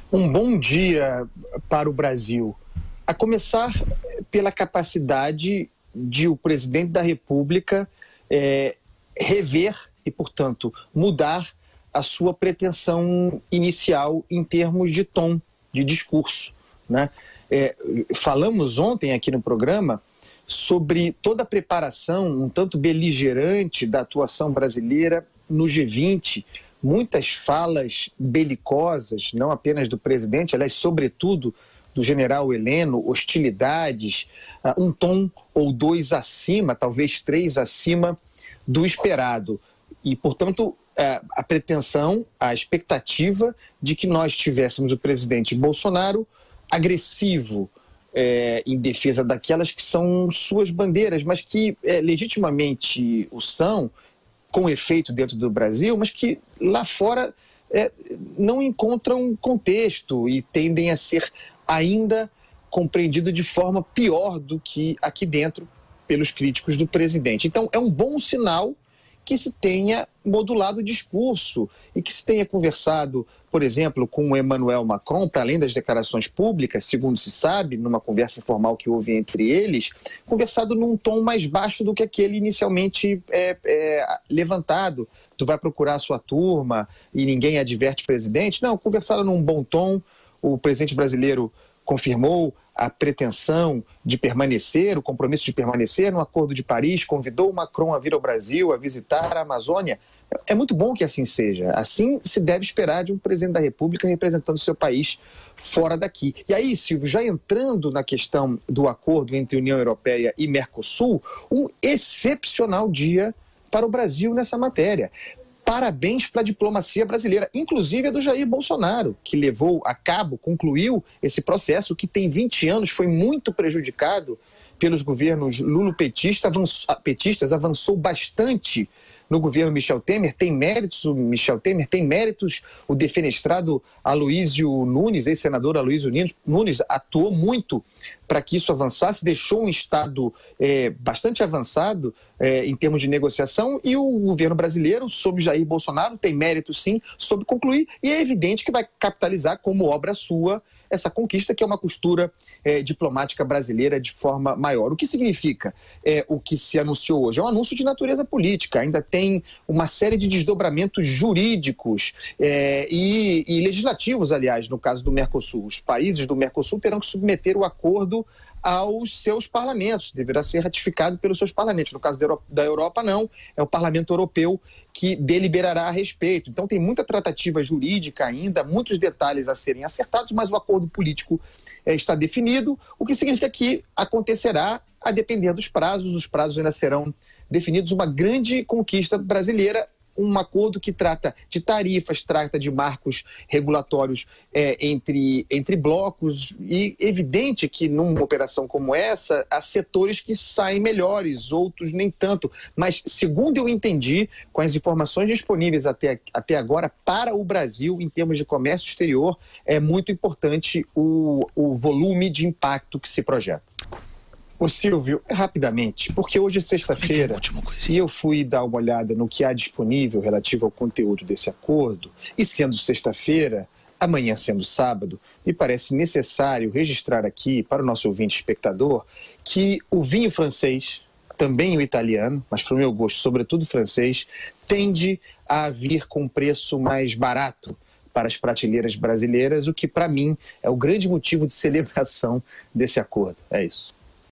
Um bom dia para o Brasil, a começar pela capacidade de o presidente da República rever e, portanto, mudar a sua pretensão inicial em termos de tom, de discurso, né? Falamos ontem aqui no programa sobre toda a preparação um tanto beligerante da atuação brasileira no G20, muitas falas belicosas, não apenas do presidente, aliás, sobretudo do general Heleno, hostilidades, um tom ou dois acima, talvez três acima do esperado. E, portanto, a pretensão, a expectativa de que nós tivéssemos o presidente Bolsonaro agressivo em defesa daquelas que são suas bandeiras, mas que legitimamente o são, com efeito dentro do Brasil, mas que lá fora não encontram contexto e tendem a ser ainda compreendido de forma pior do que aqui dentro pelos críticos do presidente. Então, é um bom sinal que se tenha modulado o discurso e que se tenha conversado, por exemplo, com o Emmanuel Macron, para além das declarações públicas, segundo se sabe, numa conversa informal que houve entre eles, conversado num tom mais baixo do que aquele inicialmente levantado. Tu vai procurar a sua turma e ninguém adverte o presidente? Não, conversaram num bom tom. O presidente brasileiro confirmou a pretensão de permanecer, o compromisso de permanecer no Acordo de Paris, convidou o Macron a vir ao Brasil, a visitar a Amazônia. É muito bom que assim seja. Assim se deve esperar de um presidente da República representando o seu país fora daqui. E aí, Silvio, já entrando na questão do acordo entre União Europeia e Mercosul, um excepcional dia para o Brasil nessa matéria. Parabéns para a diplomacia brasileira, inclusive a do Jair Bolsonaro, que levou a cabo, concluiu esse processo que tem 20 anos, foi muito prejudicado pelos governos lulopetistas, avançou bastante no governo Michel Temer, tem méritos o Michel Temer, tem méritos o defenestrado Aloysio Nunes, ex-senador Aloysio Nunes, atuou muito para que isso avançasse, deixou um estado bastante avançado em termos de negociação, e o governo brasileiro, sob Jair Bolsonaro, tem mérito sim, sob concluir, e é evidente que vai capitalizar como obra sua essa conquista, que é uma costura diplomática brasileira de forma maior. O que significa o que se anunciou hoje? É um anúncio de natureza política, ainda tem uma série de desdobramentos jurídicos e legislativos, aliás, no caso do Mercosul. Os países do Mercosul terão que submeter o acordo aos seus parlamentos, deverá ser ratificado pelos seus parlamentos. No caso da Europa, não, é o Parlamento Europeu que deliberará a respeito. Então tem muita tratativa jurídica ainda, muitos detalhes a serem acertados, mas o acordo político está definido, o que significa que acontecerá a depender dos prazos, os prazos ainda serão definidos. Uma grande conquista brasileira, um acordo que trata de tarifas, trata de marcos regulatórios entre blocos, e evidente que numa operação como essa, há setores que saem melhores, outros nem tanto, mas segundo eu entendi, com as informações disponíveis até agora, para o Brasil, em termos de comércio exterior, é muito importante o volume de impacto que se projeta. Ô Silvio, rapidamente, porque hoje é sexta-feira e eu fui dar uma olhada no que há disponível relativo ao conteúdo desse acordo, e sendo sexta-feira, amanhã sendo sábado, me parece necessário registrar aqui para o nosso ouvinte espectador que o vinho francês, também o italiano, mas para o meu gosto, sobretudo o francês, tende a vir com preço mais barato para as prateleiras brasileiras, o que para mim é o grande motivo de celebração desse acordo. É isso.